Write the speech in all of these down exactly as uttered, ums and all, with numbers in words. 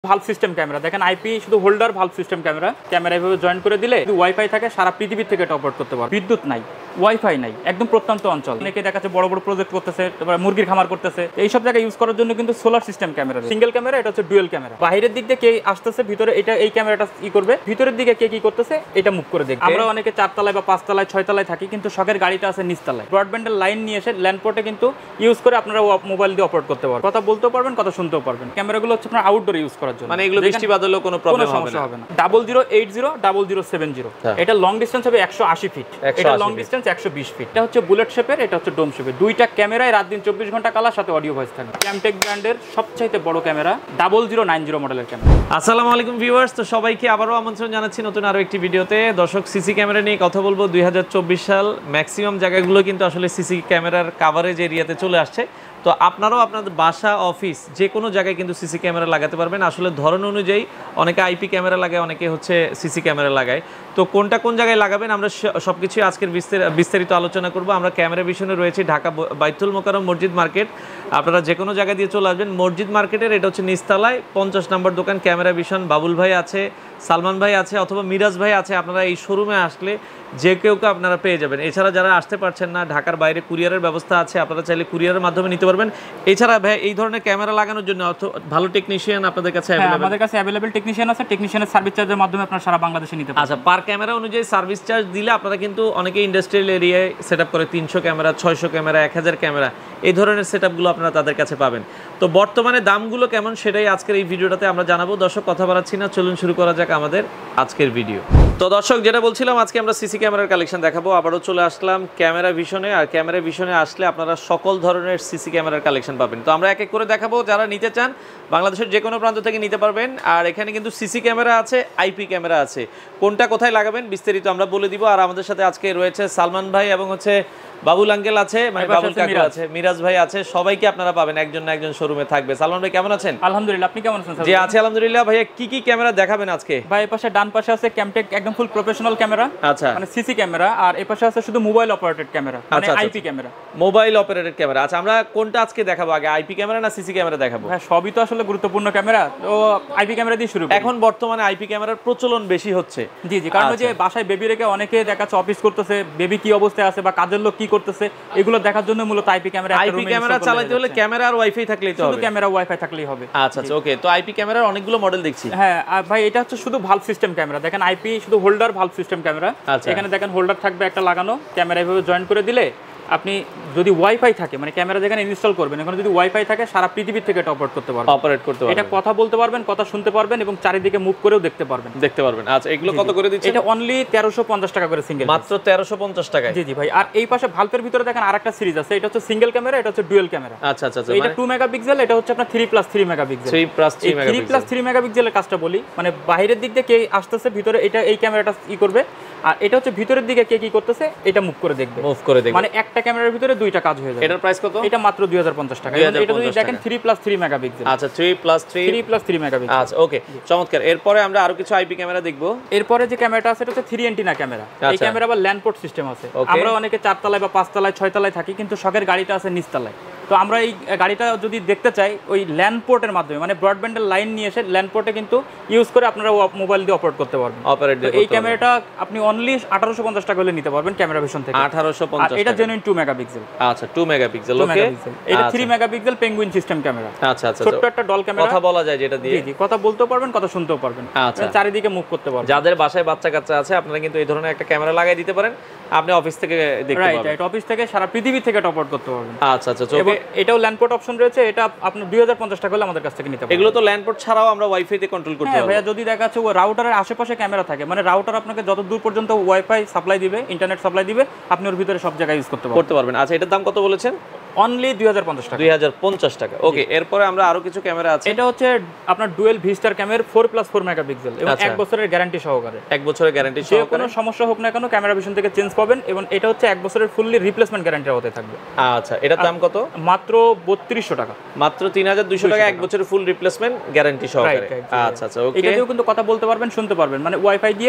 Valve system camera দেখেন IP শুধু holder valve system camera camera এভাবে জয়েন করে দিলে যদি ওয়াইফাই থাকে সারা পৃথিবী থেকে এটা অপারেট করতে পারবে। বিদ্যুৎ নাই, ওয়াইফাই নাই, একদম প্রত্যন্ত অঞ্চল। অনেকে দেখা যাচ্ছে বড় বড় প্রজেক্ট করতেছে, তারপরে মুরগির খামার করতেছে, এইসব জায়গায় ইউজ করার জন্য কিন্তু solar system camera, single camera, এটা হচ্ছে ডুয়েল ক্যামেরা। বাইরের দিক দিয়ে কে আসতেছে ভিতরে এটা এই ক্যামেরাটা ই করবে, ভিতরের দিকে কে কি করতেছে এটা মুভ করে দেখবে। আমরা অনেকে চারতলায় বা পাঁচতলায় ছয়তলায় থাকি, কিন্তু শখের গাড়িটা আছে নিচতলায়। ব্রডব্যান্ডের লাইন নিয়ে এসে ল্যান্ডপোর্টে কিন্তু ইউজ করে আপনারা মোবাইল দিয়ে অপারেট করতে পারবেন, কথা বলতেও পারবেন, কথা শুনতেও পারবেন। ক্যামেরাগুলো হচ্ছে আপনার আউটডোর ইউজ করার জন্য, মানে এগুলো বৃষ্টি বাদলেও কোনো প্রবলেম হবে না। Double zero eight zero double zero seven zero এটা লং ডিস্টেন্স হবে একশো আশি ফিট, এটা লং ডিস্টেন্স একশো বিশ ফিট। এটা হচ্ছে বুলেট শেপের, এটা হচ্ছে ডোম শেপের। দুইটা ক্যামেরায় রাত দিন চব্বিশ ঘন্টা কালার, সাথে অডিও ভয়েস থাকবে। ক্যামটেক ব্র্যান্ডের সবচাইতে বড় camera, double zero nine zero মডেলের ক্যামেরা। আসসালামু আলাইকুম ভিউয়ার্স, তো সবাইকে আবারও আমন্ত্রণ জানাচ্ছি নতুন আরো একটি ভিডিওতে। দর্শক, সিসি ক্যামেরা নিয়ে কথা বলবো। দুই হাজার চব্বিশ সাল ম্যাক্সিমাম জায়গাগুলো কিন্তু আসলে সিসি ক্যামেরার কাভারেজ এরিয়াতে চলে আসছে। তো আপনারাও আপনাদের বাসা, অফিস যে কোনো জায়গায় কিন্তু সিসি ক্যামেরা লাগাতে পারবেন। আসলে ধরন অনুযায়ী অনেকে আইপি ক্যামেরা লাগায়, অনেকে হচ্ছে সিসি ক্যামেরা লাগায়। তো কোনটা কোন জায়গায় লাগাবেন আমরা সব কিছুই আজকের বিস্তারিত আলোচনা করব। আমরা ক্যামেরা ভিশনে রয়েছি ঢাকা বাইতুল মোকাররম মসজিদ মার্কেট। আপনারা যে কোনো জায়গা দিয়ে চলে আসবেন মসজিদ মার্কেটের, এটা হচ্ছে নিচতলায় পঞ্চাশ নম্বর দোকান ক্যামেরা ভিশন। বাবুল ভাই আছে, সালমান ভাই আছে, অথবা মিরাজ ভাই আছে। আপনারা এই শোরুমে আসলে যে কেউ কেউ আপনারা পেয়ে যাবেন। এছাড়া যারা আসতে পারছেন না, ঢাকার বাইরে কুরিয়ারের ব্যবস্থা আছে, আপনারা চাইলে কুরিয়ারের মাধ্যমে নিতে পারবেন। এছাড়া ভাই এই ধরনের ক্যামেরা লাগানোর জন্য ভালো টেকনিশিয়ান আপনাদের কাছে অ্যাভেলেবল? আমাদের কাছে অ্যাভেলেবল টেকনিশিয়ান আছে। টেকনিশিয়ানের সার্ভিস চার্জের মাধ্যমে আপনারা সারা বাংলাদেশে নিতে পারবেন। আচ্ছা, পার ক্যামেরা অনুযায়ী সার্ভিস চার্জ দিলে আপনারা কিন্তু অনেকে ইন্ডাস্ট্রিয়াল এরিয়ায় সেটআপ করে তিনশো ক্যামেরা, ছয়শো ক্যামেরা, এক হাজার ক্যামেরা, এই ধরনের সেটআপগুলো আপনারা তাদের কাছে পাবেন। তো বর্তমানে দামগুলো কেমন সেটাই আজকের এই ভিডিওটাতে আমরা জানাবো। দর্শক, কথা বাড়াচ্ছি না, চলুন শুরু করা যাক আমাদের আজকের ভিডিও। তো দর্শক, যেটা বলছিলাম, আজকে আমরা সিসি ক্যামেরার কালেকশন দেখাবো। আবারও চলে আসলাম ক্যামেরা ভিশনে। আর ক্যামেরা ভিশনে আসলে আপনারা সকল ধরনের সিসি ক্যামেরার কালেকশন পাবেন। তো আমরা এক এক করে দেখাবো। যারা নিতে চান বাংলাদেশের যে কোনো প্রান্ত থেকে নিতে পারবেন। আর এখানে কিন্তু সিসি ক্যামেরা আছে, আইপি ক্যামেরা আছে। কোনটা কোথায় লাগাবেন বিস্তারিত আমরা বলে দিব। আর আমাদের সাথে আজকে রয়েছে সালমান ভাই এবং হচ্ছে বাবুল আঙ্কেল আছে, মানে বাবুল কাকু আছে, মিরাজ ভাই আছে। সবাইকে আপনারা পাবেন, একজন না একজন শোরুমে থাকবে। সালমান ভাই কেমন আছেন? আলহামদুলিল্লাহ, আপনি কেমন আছেন? জি আছি আলহামদুলিল্লাহ। ভাইয়া কি কি ক্যামেরা দেখাবেন আজকে? ভাই এই পাশে ডান পাশে আছে ক্যামটেক একদম ফুল প্রফেশনাল ক্যামেরা, আচ্ছা, মানে সিসি ক্যামেরা। আর এই পাশে আছে শুধু মোবাইল অপারেটেড ক্যামেরা, মানে IP camera, mobile operated camera. আচ্ছা, আমরা কোনটা আজকে দেখাবো? আগে আইপি ক্যামেরা না সিসি ক্যামেরা দেখাবো? হ্যাঁ, সবই তো আসলে গুরুত্বপূর্ণ ক্যামেরা, তো আইপি ক্যামেরা দিয়ে শুরু করি। এখন বর্তমানে আইপি ক্যামেরার প্রচলন বেশি হচ্ছে। জি জি, কারণ যে বাসায় বেবি রেখে অনেকে দেখাচ্ছে অফিস করতেছে, বেবি কি অবস্থায় আছে বা কাজের লোক কি করতেছে, এগুলো দেখার জন্য মূলত আইপি ক্যামেরা। আইপি ক্যামেরা চালাতে হলে ক্যামেরা আর ওয়াইফাই থাকলেই তো হবে? শুধু ক্যামেরা ওয়াইফাই থাকলেই হবে। আচ্ছা আচ্ছা, ওকে। তো আইপি ক্যামেরার অনেকগুলো মডেল দেখছি। হ্যাঁ ভাই, এটা হচ্ছে শুধু ভালভ সিস্টেম ক্যামেরা। দেখেন আইপি শুধু হোল্ডার ভালভ সিস্টেম ক্যামেরা। এখানে দেখেন হোল্ডার থাকবে একটা লাগানো, ক্যামেরা এভাবে জয়েন করে দিলে আপনি যদি ওয়াইফাই থাকে, মানে ক্যামেরা যেখানে ইনস্টল করবেন এখানে যদি ওয়াইফাই থাকে সারা পৃথিবী থেকে এটা অপারেট করতে পারবেন, অপারেট করতে পারবেন। এটা কথা বলতে পারবেন, কথা শুনতে পারবেন এবং চারিদিকে মুভ করেও দেখতে পারবেন, দেখতে পারবেন। আচ্ছা, এগুলো কত করে দিচ্ছেন? এটা অনলি তেরোশো পঞ্চাশ টাকা করে সিঙ্গেল, মাত্র তেরোশো পঞ্চাশ টাকায়। জি জি ভাই। আর এই পাশে ভালভের ভিতরে দেখেন আরেকটা সিরিজ আছে, এটা হচ্ছে সিঙ্গেল ক্যামেরা, এটা হচ্ছে ডুয়াল ক্যামেরা। আচ্ছা আচ্ছা, এটা টু মেগাপিক্সেল, এটা হচ্ছে আপনার three plus three megapixel. Three plus three megapixel, three plus three মেগাপিক্সেলের কাজটা বলি, মানে বাইরের দিক দিয়ে কে আসতেছে ভিতরে এটা এই ক্যামেরাটা ই করবে, আর এটা হচ্ছে ভিতরের দিকে কে কি করতেছে এটা মুভ করে দেখবে, মুভ করে দেখবে। মানে একটা ক্যামেরার ভিতরে দুইটা কাজ হয়ে যাবে। এটার প্রাইস কত? এটা মাত্র দুই হাজার পঞ্চাশ টাকা। এটা যদি দেখেন থ্রি প্লাস থ্রি মেগাপিক্সেল। আচ্ছা, three plus three three plus three megapixel. আচ্ছা, ওকে, চমৎকার। এরপরে আমরা আরো কিছু আইপি ক্যামেরা দেখব। এরপরে যে ক্যামেরাটা আছে এটা হচ্ছে থ্রি এন্টিনা ক্যামেরা। এই ক্যামেরা আবার ল্যান্ডপোর্ট সিস্টেম আছে। আমরা অনেকে চারতলায় বা পাঁচতলায় ছয়তলায় থাকি, কিন্তু শখের গাড়িটা আছে নিচতলায়। তো আমরা এই গাড়িটা যদি দেখতে চাই ওই ল্যান্ডপোর্টের মাধ্যমে, মানে ব্রডব্যান্ডের লাইন নিয়ে এসে ল্যান্ডপোর্টে কিন্তু ইউজ করে আপনারা মোবাইল দিয়ে অপারেট করতে পারবেন। অপারেট দিয়ে এই ক্যামেরাটা আপনি অনলি আঠারোশো পঞ্চাশ টাকা হলে নিতে পারবেন ক্যামেরা ভিশন থেকে। আঠারোশো পঞ্চাশ। এটা জেনুইন টু মেগাপিক্সেল। আচ্ছা, টু মেগাপিক্সেল, ওকে। এটা three megapixel penguin system camera. আচ্ছা আচ্ছা, ছোট একটা ডল ক্যামেরা, কথা বলা যায় যেটা দিয়ে। জি জি, কথা বলতেও পারবেন, কথা শুনতেও পারবেন, আচ্ছা, চারিদিকে মুভ করতে পারবেন। যাদের বাসায় বাচ্চা কাচ্চা আছে আপনারা কিন্তু এই ধরনের একটা ক্যামেরা লাগিয়ে দিতে পারেন, আপনি অফিস থেকে দেখতে পাবেন। রাইট, অফিস থেকে সারা পৃথিবী থেকে অপারেট করতে পারবেন। আচ্ছা আচ্ছা, এবং এটাও ল্যান্ডপোর্ট অপশন রয়েছে। এটা আপনি দুই হাজার পঞ্চাশ টাকা হলে আমাদের কাছ থেকে নিতে পারবেন। এগুলো তো ল্যান্ডপোর্ট ছাড়াও আমরা ওয়াইফাই তে কন্ট্রোল করতে পারবো। ভাইয়া যদি দেখা যাচ্ছে ও রাউটারের আশেপাশে ক্যামেরা থাকে, মানে রাউটার আপনাকে যত দূর পর্যন্ত ওয়াইফাই সাপ্লাই দিবে, ইন্টারনেট সাপ্লাই দিবে, আপনি ওর ভিতরে সব জায়গায় ইউজ করতে পারবেন করতে পারবেন। আচ্ছা, এটার দাম কত বলেছেন? অনলি দুই হাজার পঞ্চাশ টাকা। দুই হাজার পঞ্চাশ টাকা, ওকে। এরপরে আমরা আরো কিছু ক্যামেরা আছে। এটা হচ্ছে আপনার ডুয়েল ভিস্টার camera four plus four megapixel এবং এক বছরের গ্যারান্টি সহকারে। এক বছরের গ্যারান্টি সহকারে, কোনো সমস্যা হোক না কেন ক্যামেরা ভিশন থেকে চেঞ্জ পাবেন। এবং এটা হচ্ছে এক বছরের ফুললি রিপ্লেসমেন্ট গ্যারান্টির আওতায় থাকবে। আচ্ছা, এটার দাম কত? মাত্র বত্রিশশো টাকা। মাত্র তিন হাজার দুইশো টাকা, এক বছরের ফুল রিপ্লেসমেন্ট গ্যারান্টি সহকারে। আচ্ছা আচ্ছা, ওকে। এটাতেও কিন্তু কথা বলতে পারবেন, শুনতে পারবেন, মানে ওয়াইফাই দিয়ে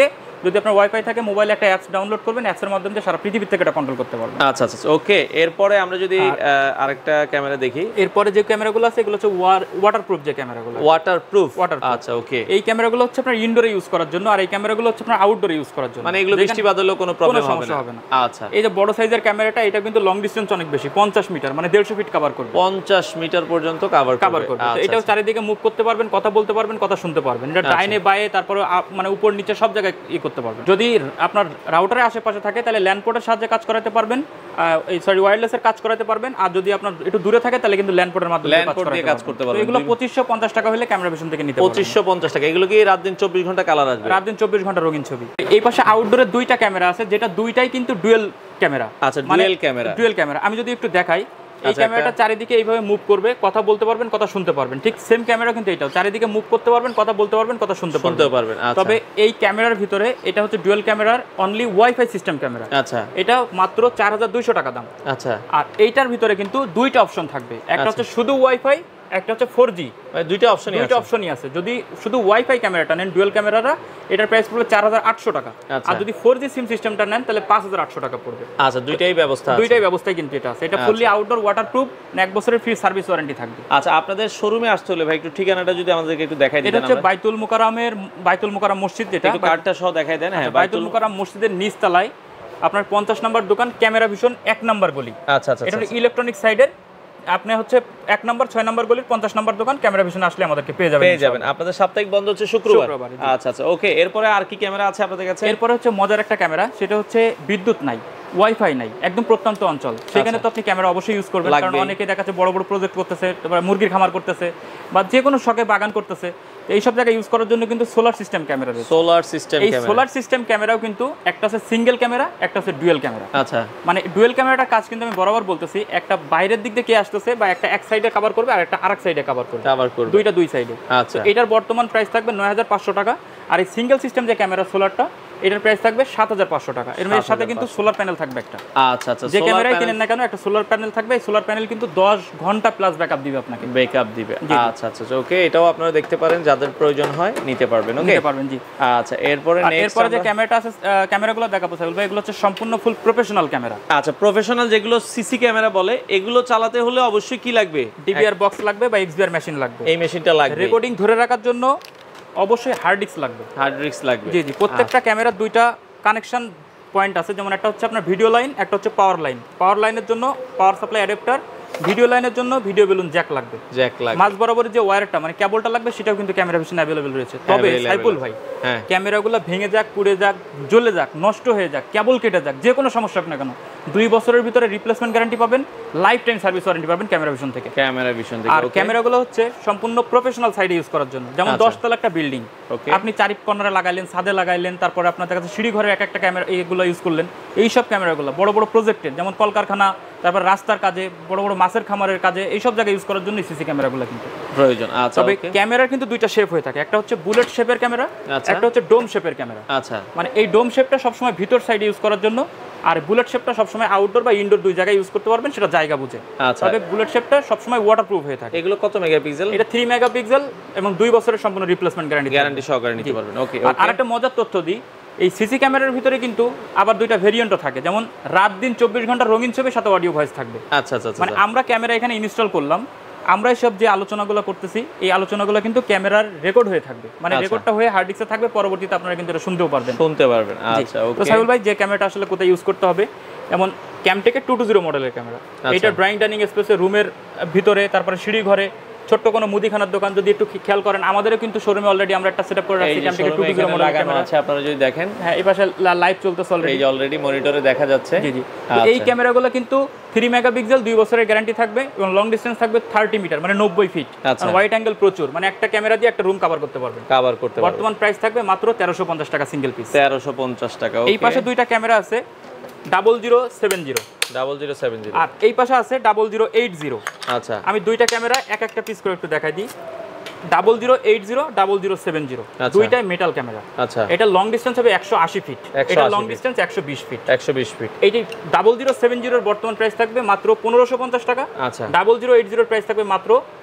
যদি আপনার ওয়াইফাই থাকে মোবাইলে একটা অ্যাপস ডাউনলোড করবেন, অ্যাপসের মাধ্যমে সারা পৃথিবী থেকে এটা কন্ট্রোল করতে পারবেন। আচ্ছা আচ্ছা ওকে। এরপরে আমরা যদি আরেকটা ক্যামেরা দেখি, এরপরে যে ক্যামেরাগুলো আছে এগুলো হচ্ছে ওয়াটারপ্রুফ যে ক্যামেরাগুলো। ওয়াটারপ্রুফ ওয়াটার আচ্ছা ওকে। এই ক্যামেরাগুলো হচ্ছে আপনার ইনডোরে ইউজ করার জন্য, আর এই ক্যামেরাগুলো হচ্ছে আপনার আউটডোরে ইউজ করার জন্য। মানে এগুলো বৃষ্টি বাদলেও কোনো প্রবলেম হবে না। হবে না। আচ্ছা, এই যে বড় সাইজের ক্যামেরাটা, এটা কিন্তু লং ডিসটেন্স অনেক বেশি, পঞ্চাশ মিটার মানে দেড়শো ফিট কভার করবে। পঞ্চাশ মিটার পর্যন্ত কভার কভার করবে। তো এটাও চারিদিকে মুভ করতে পারবেন, কথা বলতে পারবেন, কথা শুনতে পারবেন। এটা ডাইনে বায়ে তারপরে মানে উপর নিচে সব জায়গায় ই করতে পারবেন। যদি আপনার রাউটারের আশেপাশে থাকে তাহলে ল্যান্ড পোর্টের সাহায্যে কাজ করাতে পারবেন, এই সরি ওয়্যারলেসের কাজ করাতে পারবেন। আর যদি আপনার একটু দূরে থাকে তাহলে কিন্তু ল্যান্ড পোর্টের মাধ্যমে ল্যান্ড পোর্ট দিয়ে কাজ করতে পারবেন। এগুলো পঁচিশশো পঞ্চাশ টাকা হলে ক্যামেরা ভিশন থেকে নিতে পারবেন। পঁচিশশো পঞ্চাশ টাকা। এগুলো কি রাত দিন চব্বিশ ঘন্টা কালার আসবে? রাত দিন চব্বিশ ঘন্টা রঙিন ছবি। এই পাশে আউটডোরে দুইটা ক্যামেরা আছে, যেটা দুইটাই কিন্তু ডুয়েল ক্যামেরা। আচ্ছা ডুয়েল ক্যামেরা। ডুয়েল ক্যামেরা আমি যদি একটু দেখাই, এই ক্যামেরাটা চারিদিকে এইভাবে মুভ করবে, কথা বলতে পারবেন, কথা শুনতে পারবেন। ঠিক সেম ক্যামেরা কিন্তু এটাও চারিদিকে মুভ করতে পারবেন, কথা বলতে পারবেন, কথা শুনতে পারবেন। তবে এই ক্যামেরার ভিতরে এটা হচ্ছে ডুয়েল ক্যামেরার অনলি ওয়াইফাই সিস্টেম ক্যামেরা। আচ্ছা, এটা মাত্র চার হাজার দুইশো টাকা দাম। আচ্ছা, আর এইটার ভিতরে কিন্তু দুইটা অপশন থাকবে, একটা হচ্ছে শুধু ওয়াইফাই, একটা হচ্ছে ফোর জি। দুইটা অপশনই দুইটা অপশনই আছে। যদি শুধু ওয়াইফাই ক্যামেরাটা নেন ডুয়েল ক্যামেরাটা, এটার প্রাইস পড়বে চার হাজার আটশো টাকা। আর যদি ফোর জি সিম সিস্টেমটা নেন তাহলে পাঁচ হাজার আটশো টাকা পড়বে। আচ্ছা, দুইটাই ব্যবস্থা আছে। দুইটাই ব্যবস্থায় কিন্তু এটা আছে। এটা ফুললি আউটডোর ওয়াটারপ্রুফ, এক বছরের ফ্রি সার্ভিস ওয়ারেন্টি থাকবে। আচ্ছা, আপনাদের শোরুমে আসতে হলে ভাই একটু ঠিকানাটা যদি আমাদেরকে একটু দেখাই দিতেন। এটা হচ্ছে বাইতুল মুকাররমের বাইতুল মুকাররম মসজিদ, যেটা একটু কার্ডটা সহ দেখাই দেন। হ্যাঁ, বাইতুল মুকাররম মসজিদের নিচ তলায় আপনার পঞ্চাশ নম্বর দোকান, ক্যামেরা ভিশন এক নম্বর গলি। আচ্ছা আচ্ছা, এটা ইলেকট্রনিক সাইডের আপনি হচ্ছে এক নম্বর ছয় নম্বর গলির পঞ্চাশ নম্বর দোকান, ক্যামেরা ভিশন আসলে আমাদেরকে পেয়ে যাবেন পেয়ে যাবেন। আপনাদের সাপ্তাহিক বন্ধ হচ্ছে শুক্রবার। আচ্ছা আচ্ছা ওকে। এরপরে আর কি ক্যামেরা আছে আপনাদের কাছে? এরপরে হচ্ছে মজার একটা ক্যামেরা, সেটা হচ্ছে বিদ্যুৎ নাই, ওয়াইফাই নাই, একদম প্রত্যন্ত অঞ্চল, সেখানে তো আপনি ক্যামেরা অবশ্যই ইউজ করবেন। কারণ অনেকে দেখা যাচ্ছে বড় বড় প্রজেক্ট করতেছে, তারপর মুরগির খামার করতেছে, বা যে কোনো শখে বাগান করতেছে, এই সব জায়গায় ইউজ করার জন্য কিন্তু সোলার সিস্টেম ক্যামেরা রয়েছে। Solar system camera. এই সোলার সিস্টেম ক্যামেরাও কিন্তু একটা আছে সিঙ্গেল ক্যামেরা, একটা আছে ডুয়েল ক্যামেরা। আচ্ছা, মানে ডুয়েল ক্যামেরাটার কাজ কিন্তু আমি বরাবর বলতেছি, একটা বাইরের দিক দিয়ে কে আসতেছে বা একটা এক সাইডে কভার করবে আর একটা আরেক সাইডে কভার করবে, কভার করবে, দুইটা দুই সাইডে। আচ্ছা, এটার বর্তমান প্রাইস থাকবে নয় হাজার পাঁচশো টাকা। আর এই সিঙ্গেল সিস্টেম যে ক্যামেরা সোলারটা, এটার প্রাইস থাকবে সাত হাজার পাঁচশো টাকা। এর মধ্যে সাথে কিন্তু সোলার প্যানেল থাকবে একটা। আচ্ছা আচ্ছা, যে ক্যামেরাই কিনেন না কেন একটা সোলার প্যানেল থাকবে। এই সোলার প্যানেল কিন্তু দশ ঘন্টা প্লাস ব্যাকআপ দিবে আপনাকে, ব্যাকআপ দিবে। আচ্ছা আচ্ছা ওকে, এটাও আপনারা দেখতে পারেন, যাদের প্রয়োজন হয় নিতে পারবেন। ওকে, নিতে পারবেন জি। আচ্ছা, এরপরে নেক্সট এরপরে যে ক্যামেরাটা আছে, ক্যামেরাগুলো দেখাবো সাইবুল ভাই, এগুলো হচ্ছে সম্পূর্ণ ফুল প্রফেশনাল ক্যামেরা। আচ্ছা, প্রফেশনাল যেগুলো সিসি ক্যামেরা বলে, এগুলো চালাতে হলে অবশ্যই কি লাগবে? ডিভিআর বক্স লাগবে বা এক্সবিআর মেশিন লাগবে। এই মেশিনটা লাগবে। রেকর্ডিং ধরে রাখার জন্য অবশ্যই হার্ড ডিস্ক লাগবে। হার্ড ডিস্ক লাগবে, জি জি। প্রত্যেকটা ক্যামেরার দুইটা কানেকশন পয়েন্ট আছে, যেমন একটা হচ্ছে আপনার ভিডিও লাইন, একটা হচ্ছে পাওয়ার লাইন। পাওয়ার লাইনের জন্য পাওয়ার সাপ্লাই অ্যাডাপ্টার, ভিডিও লাইনের জন্য ভিডিও বেলুন জ্যাক লাগবে। জ্যাক লাগবে। মাঝ বরাবর যে ওয়্যারটা মানে কেবলটা লাগবে, সেটাও কিন্তু ক্যামেরা ভিশনে अवेलेबल রয়েছে। তবে সাইফুল ভাই, হ্যাঁ, ক্যামেরাগুলো ভেঙে যাক, পুড়ে যাক, জ্বলে যাক, নষ্ট হয়ে যাক, কেবল কেটে যাক, যে কোনো সমস্যা হোক না কেন, দুই বছরের ভিতরে রিপ্লেসমেন্ট গ্যারান্টি পাবেন, লাইফ টাইম সার্ভিস ওয়ারেন্টি পাবেন ক্যামেরা ভিশন থেকে। ক্যামেরা ভিশন থেকে। আর ক্যামেরাগুলো হচ্ছে সম্পূর্ণ প্রফেশনাল সাইডে ইউজ করার জন্য। যেমন দশ তলা একটা বিল্ডিং, আপনি চারি কর্নারে লাগাইলেন, ছাদে লাগাইলেন, তারপরে আপনাদের কাছে সিঁড়ি ঘরে এক একটা ক্যামেরা এগুলো ইউজ করলেন। এই সব ক্যামেরাগুলো বড় বড় প্রজেক্টের, যেমন কলকারখানা, তারপর রাস্তার কাজে, বড় বড় মাছের খামারের কাজে, এই সব জায়গায় ইউজ করার জন্য সিসি ক্যামেরাগুলো কিন্তু প্রয়োজন। আচ্ছা, তবে ক্যামেরার কিন্তু দুইটা শেপ হয়ে থাকে, একটা হচ্ছে বুলেট শেপের ক্যামেরা, একটা হচ্ছে ডোম শেপের ক্যামেরা। আচ্ছা, মানে এই ডোম শেপটা সবসময় ভিতর সাইডে ইউজ করার জন্য, আর বুলেট শেপটা সবসময় আউটডোর বা ইনডোর দুই জায়গায় ইউজ করতে পারবেন, সেটা জায়গা বুঝে। আচ্ছা, তবে বুলেট শেপটা সবসময় ওয়াটারপ্রুফ হয়ে থাকে। এগুলো কত মেগাপিক্সেল? এটা তিন মেগাপিক্সেল এবং দুই বছরের সম্পূর্ণ রিপ্লেসমেন্ট গ্যারান্টি গ্যারান্টি সহকারে নিতে পারবেন। ওকে, আর একটা মজার তথ্য দিই, এই সিসি ক্যামেরার ভিতরে কিন্তু আবার দুইটা ভেরিয়েন্টও থাকে, যেমন রাত দিন চব্বিশ ঘন্টা রঙিন ছবি সাথে অডিও ভয়েস থাকবে। আচ্ছা আচ্ছা, মানে আমরা ক্যামেরা এখানে ইনস্টল করলাম, আমরা সব যে আলোচনাগুলো করতেছি, এই আলোচনাগুলো কিন্তু ক্যামেরার রেকর্ড হয়ে থাকবে, মানে রেকর্ডটা হয়ে হার্ড ডিস্কে থাকবে, পরবর্তীতে আপনারা কিন্তু এটা শুনতেও পারবেন, শুনতে পারবেন। আচ্ছা ওকে। তো সাইফুল ভাই, যে ক্যামেরাটা আসলে কোথায় ইউজ করতে হবে, যেমন ক্যামটেকের টু টু জিরো মডেলের ক্যামেরা, এটা ড্রয়িং ডাইনিং স্পেসে, রুমের ভিতরে, তারপরে সিঁড়ি ঘরে, ছোট্ট কোনো মুদিখানার দোকান যদি একটু খেয়াল করেন, আমাদেরও কিন্তু শোরুমে অলরেডি আমরা একটা সেটআপ করে রাখছি ক্যামটেকের টু টু জিরো মডেলের ক্যামেরা আছে, আপনারা যদি দেখেন। হ্যাঁ, এই পাশে লাইভ চলতেছে অলরেডি, এই যে অলরেডি মনিটরে দেখা যাচ্ছে। জি জি। এই ক্যামেরাগুলো কিন্তু তিন মেগাপিক্সেল, দুই বছরের গ্যারান্টি থাকবে এবং লং ডিসটেন্স থাকবে তিরিশ মিটার, মানে নব্বই ফিট। আর ওয়াইড অ্যাঙ্গেল প্রচুর, মানে একটা ক্যামেরা দিয়ে একটা রুম কভার করতে পারবেন। কভার করতে পারবেন। বর্তমান প্রাইস থাকবে মাত্র তেরোশো পঞ্চাশ টাকা সিঙ্গেল পিস। তেরোশো পঞ্চাশ টাকা। এই পাশে দুইটা ক্যামেরা আছে, double zero seven zero double zero seven zero, আর এই পাশে আছে ডাবল জিরো এইট জিরো। আচ্ছা, আমি দুইটা ক্যামেরা এক একটা পিস করে একটু দেখাই দিই। Double zero eight zero, double zero seven zero, দুইটাই মেটাল ক্যামেরা। আচ্ছা, এটা লং ডিসটেন্স হবে একশো আশি ফিট, এটা লং ডিসটেন্স একশো বিশ ফিট। একশো বিশ feet. Eighty double zero seven জিরোর বর্তমান প্রাইস থাকবে মাত্র পনেরোশো পঞ্চাশ টাকা। আচ্ছা, ডাবল জিরো এইট জিরোর প্রাইস থাকবে মাত্র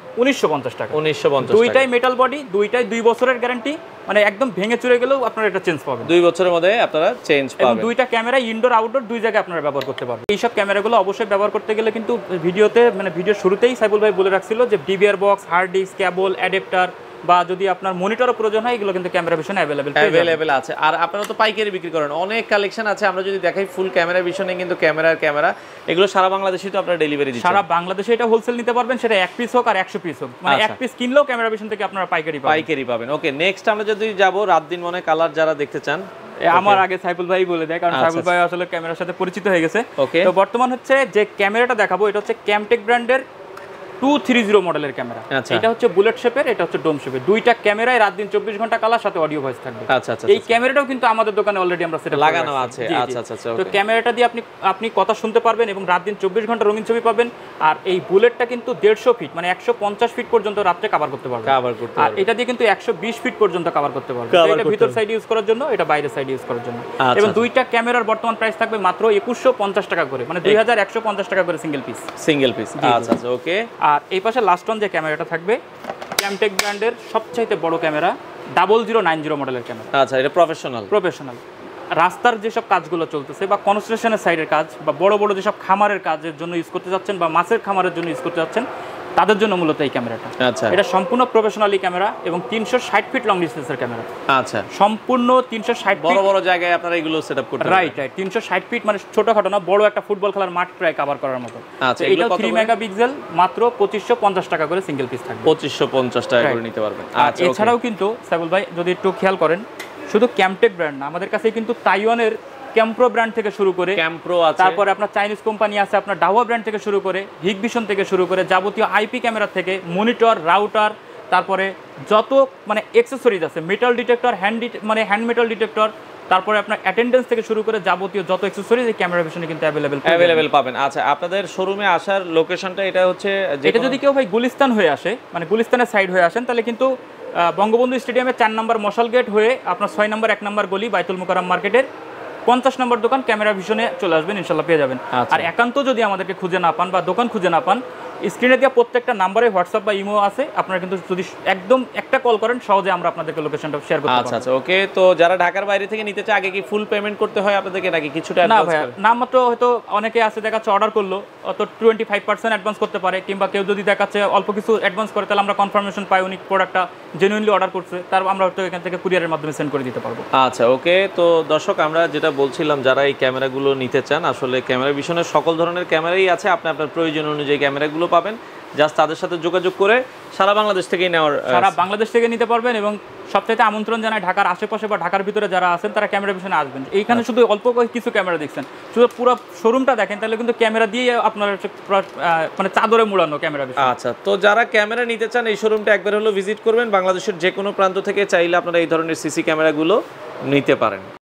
উনিশশো পঞ্চাশ টাকা। উনিশশো পঞ্চাশ দুইটাই মেটাল বডি, দুইটাই দুই বছরের গ্যারান্টি, মানে একদম ভেঙে চুরে গেলেও আপনারা এটা চেঞ্জ পাবেন। দুই বছরের মধ্যে আপনারা চেঞ্জ পাবেন। এবং দুইটা ক্যামেরা ইনডোর আউটডোর দুই জায়গায় আপনারা ব্যবহার করতে পারবেন। এইসব ক্যামেরাগুলো অবশ্যই ব্যবহার করতে গেলে কিন্তু ভিডিওতে মানে ভিডিওর শুরুতেই সাইফুল ভাই বলে রাখছিল যে DVR box, hard disk, cable, adapter বা যদি আপনার মনিটরও প্রয়োজন হয় এগুলো কিন্তু ক্যামেরা ভিশনে অ্যাভেলেবেল অ্যাভেলেবেল আছে। আর আপনারা তো পাইকারি বিক্রি করেন, অনেক কালেকশন আছে। আমরা যদি দেখাই ফুল ক্যামেরা ভিশনে কিন্তু ক্যামেরার ক্যামেরা এগুলো সারা বাংলাদেশে তো আপনারা ডেলিভারি দিচ্ছেন। সারা বাংলাদেশে এটা হোলসেল নিতে পারবেন, সেটা এক পিস হোক আর একশো পিস হোক, মানে এক পিস কিনলেও ক্যামেরা ভিশন থেকে আপনারা পাইকারি পাবেন। পাইকারি পাবেন। ওকে, নেক্সট আমরা যদি যাব রাত দিন মনে কালার যারা দেখতে চান, আমার আগে সাইফুল ভাই বলে দেয়, কারণ সাইফুল ভাই আসলে ক্যামেরার সাথে পরিচিত হয়ে গেছে। ওকে, তো বর্তমান হচ্ছে যে ক্যামেরাটা দেখাবো এটা হচ্ছে ক্যামটেক ব্র্যান্ডের টু থ্রি জিরো মডেলের ক্যামেরা। এটা হচ্ছে বুলেট শেপের, এটা হচ্ছে ডোম শেপের। দুইটা ক্যামেরায় রাত দিন চব্বিশ ঘন্টা কালার, সাথে অডিও ভয়েস থাকবে। আচ্ছা আচ্ছা। এই ক্যামেরাটাও কিন্তু আমাদের দোকানে অলরেডি আমরা সেটা লাগানো আছে। আচ্ছা আচ্ছা আচ্ছা। তো ক্যামেরাটা দিয়ে আপনি আপনি কথা শুনতে পারবেন এবং রাত দিন চব্বিশ ঘন্টা রঙিন ছবি পাবেন। আর এই বুলেটটা কিন্তু দেড়শো ফিট মানে একশো পঞ্চাশ ফিট পর্যন্ত রাত্রে কভার করতে পারবেন। কভার করতে আর এটা দিয়ে কিন্তু একশো বিশ ফিট পর্যন্ত কভার করতে পারবেন। এটা ভিতর সাইড ইউজ করার জন্য, এটা বাইরের সাইড ইউজ করার জন্য। এবং দুইটা ক্যামেরার বর্তমান প্রাইস থাকবে মাত্র একুশশো পঞ্চাশ টাকা করে, মানে দুই হাজার একশো পঞ্চাশ টাকা করে সিঙ্গেল পিস। Single piece. আচ্ছা আচ্ছা। ওকে। আর এই পাশে লাস্ট অন যে ক্যামেরাটা থাকবে ক্যামটেক ব্র্যান্ডের সবচাইতে বড় camera, double zero nine zero মডেলের ক্যামেরা। আচ্ছা, এটা প্রফেশনাল প্রফেশনাল রাস্তার যেসব কাজগুলো চলতেছে বা কনস্ট্রাকশনের সাইডের কাজ বা বড় বড় যেসব খামারের কাজের জন্য ইউজ করতে যাচ্ছেন বা মাছের খামারের জন্য ইউজ করতে যাচ্ছেন তাদের জন্য মূলত এই ক্যামেরাটা। আচ্ছা, এটা সম্পূর্ণ প্রফেশনালি ক্যামেরা এবং তিনশো ষাট ফিট লং ডিস্টেন্সের ক্যামেরা। আচ্ছা, সম্পূর্ণ তিনশো ষাট বড় বড় জায়গায় আপনারা এগুলো সেটআপ করতে পারেন। রাইট রাইট তিনশো ষাট ফিট মানে ছোটখাটো না, বড় একটা ফুটবল খেলার মাঠ প্রায় কভার করার মতো। আচ্ছা, এটা থ্রি মেগাপিক্সেল, মাত্র পঁচিশশো পঞ্চাশ টাকা করে সিঙ্গেল পিস থাকবে। পঁচিশশো পঞ্চাশ টাকা করে নিতে পারবেন। আচ্ছা, এছাড়াও কিন্তু সাইফুল ভাই যদি একটু খেয়াল করেন, শুধু ক্যামটেক ব্র্যান্ড না, আমাদের কাছে কিন্তু তাইওয়ানের ক্যাম্প্রো ব্র্যান্ড থেকে শুরু করে ক্যাম্প্রো আছে, তারপরে আপনার চাইনিজ কোম্পানি আছে, আপনার ডাওয়া ব্র্যান্ড থেকে শুরু করে হিগভিশন থেকে শুরু করে যাবতীয় আইপি ক্যামেরা থেকে মনিটর, রাউটার, তারপরে যত মানে অ্যাকসেসরিজ আছে, মেটাল ডিটেক্টর, হ্যান্ড মানে হ্যান্ড মেটাল ডিটেক্টর, তারপরে আপনার অ্যাটেন্ডেন্স থেকে শুরু করে যাবতীয় যত অ্যাকসেসরিজ এই ক্যামেরা ভিশনে কিন্তু অ্যাভেলেবেল অ্যাভেলেবেল পাবেন। আচ্ছা, আপনাদের শোরুমে আসার লোকেশনটা এটা হচ্ছে, এটা যদি কেউ ভাই গুলিস্তান হয়ে আসে, মানে গুলিস্তানের সাইড হয়ে আসেন, তাহলে কিন্তু বঙ্গবন্ধু স্টেডিয়ামে চার নম্বর মশাল গেট হয়ে আপনার ছয় নম্বর এক নম্বর গলি বাইতুল মুকাররম মার্কেটের পঞ্চাশ নম্বর দোকান ক্যামেরা ভিশনে চলে আসবেন, ইনশাল্লাহ পেয়ে যাবেন। আর একান্ত যদি আমাদেরকে খুঁজে না পান বা দোকান খুঁজে না পান, স্ক্রিনে দেওয়া প্রত্যেকটা নাম্বারে হোয়াটসঅ্যাপ বা ইমো আছে, আপনারা কিন্তু যদি একদম একটা কল করেন সহজে আমরা আপনাদেরকে লোকেশনটা শেয়ার করতে পারবো। আচ্ছা আচ্ছা, ওকে। তো যারা ঢাকার বাইরে থেকে নিতে চায় আগে কি ফুল পেমেন্ট করতে হয় আপনাদেরকে নাকি কিছুটা? না ভাই, নাম মাত্র হয়তো অনেকে আছে দেখাচ্ছে অর্ডার করলো তো টোয়েন্টি ফাইভ পার্সেন্ট অ্যাডভান্স করতে পারে, কিংবা কেউ যদি দেখাচ্ছে অল্প কিছু অ্যাডভান্স করে, তাহলে আমরা কনফার্মেশন পাই উনি প্রোডাক্টটা জেনুইনলি অর্ডার করছে, তার আমরা হয়তো এখান থেকে কুরিয়ারের মাধ্যমে সেন্ড করে দিতে পারবো। আচ্ছা, ওকে। তো দর্শক, আমরা যেটা বলছিলাম, যারা এই ক্যামেরাগুলো নিতে চান, আসলে ক্যামেরা ভিশনের সকল ধরনের ক্যামেরাই আছে, আপনি আপনার প্রয়োজন অনুযায়ী ক্যামেরাগুলো পাবেন। জাস্ট তাদের সাথে যোগাযোগ করে সারা বাংলাদেশ থেকেই নেওয়ার, সারা বাংলাদেশ থেকে নিতে পারবেন। এবং সবচাইতে আমন্ত্রণ জানাই ঢাকার আশেপাশে বা ঢাকার ভিতরে যারা আছেন তারা ক্যামেরা ভিশনে আসবেন। এইখানে শুধু অল্প কিছু ক্যামেরা দেখছেন, শুধু পুরো শোরুমটা দেখেন, তাহলে কিন্তু ক্যামেরা দিয়ে আপনার মানে চাদরে মুড়ানো ক্যামেরা। আচ্ছা, তো যারা ক্যামেরা নিতে চান এই শোরুমটা একবার হলো ভিজিট করবেন। বাংলাদেশের যে কোনো প্রান্ত থেকে চাইলে আপনারা এই ধরনের সিসি ক্যামেরাগুলো নিতে পারেন।